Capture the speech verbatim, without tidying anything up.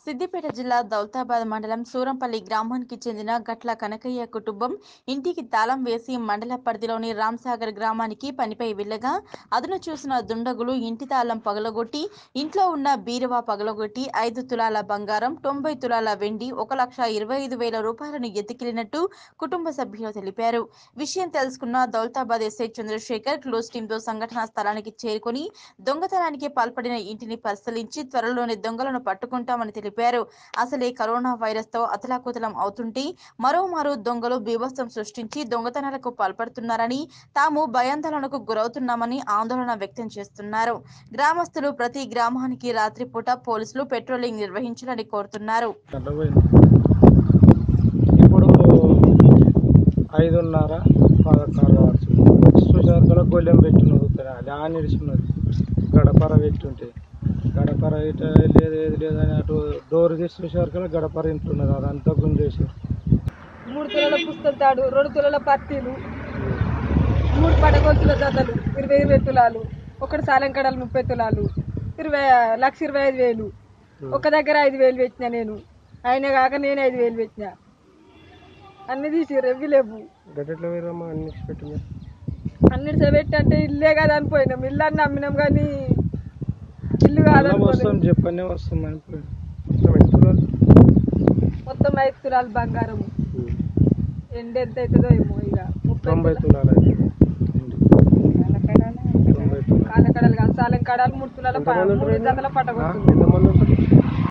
సిద్దిపేట జిల్లా దౌలతాబాద్ మండలం సూరంపల్లి గ్రామానికి చెందిన గట్ల కనకయ్య కుటుంబం ఇంటికి తాళం వేసి మండల పరిధిలోని రాంసాగర్ గ్రామానికి పనిపై వెళ్లగా అదును చూసిన దుండగులు ఇంటి తాళం పగలగొట్టి ఇంట్లో ఉన్న బీరువా పగలగొట్టి ఐదు తులాల బంగారం తొంభై తులాల వెండి ఒక లక్ష ఇరవై ఐదు వేల రూపాయలను ఎత్తుకెళ్లినట్టు కుటుంబ సభ్యులు తెలిపారు. విషయం తెలుసుకున్న దౌలతాబాద్ ఎస్ఐ చంద్రశేఖర్ క్లోజ్ టీంతో సంఘటనా స్థలానికి చేరుకుని దొంగతనానికి పాల్పడిన ఇంటిని పరిశీలించి త్వరలోనే దొంగలను పట్టుకుంటామని తెలిపారు. అసలే కరోనా వైరస్ తో అతలాకుతలం అవుతుంటే మరోమారు దొంగలు బీభత్సం సృష్టించి దొంగతనాలకు పాల్పడుతున్నారని తాము భయాందోళనకు గురవుతున్నామని ఆందోళన వ్యక్తం చేస్తున్నారు. గ్రామస్తులు ప్రతి గ్రామానికి రాత్రిపూట పోలీసులు పెట్రోలింగ్ నిర్వహించాలని కోరుతున్నారు. ఇప్పుడు ఐదున్నర పదహారు కావచ్చు. చూసారు గొల్లెం పెట్టున్నది ఆ నిడిచిన్నది గడపర పెట్టుంటే గడపర ఇట లేదు ఏది లేదని అటు డోర్ తీసి చూసేవారు గడపర ఇంట్లున్నది అదంతా గుంజేసి మూడు తులాల పుస్తకాలు రెండు తులాల పత్తిలు మూడు పడగొలుతుల జతలు ఇరవై ఇరవై తులాలు ఒకటి సాలంకడలు ముప్పై తులాలు ఇరవై లక్ష ఇరవై ఐదు వేలు ఒక దగ్గర ఐదు వేలు పెట్టినా నేను ఆయన కాక నేను ఐదు వేలు పెట్టినా అన్ని తీసి రెవ్వి లేవు అన్నిటి పెట్టి అంటే ఇల్లే కదా అనిపోయినాం ఇల్లు అని నమ్మినాం కానీ ఇల్లు కాదని చెప్పనే వస్తుంది మొత్తం ఐదు తులాలు బంగారం ఎండ ఎంత అవుతుందో ఏమో ఇక ముప్పై తులాలు కాలకడలు కాదు సాలం కడాలు మూడు తులాల మూడు జతల పట్టగొస్తుంది.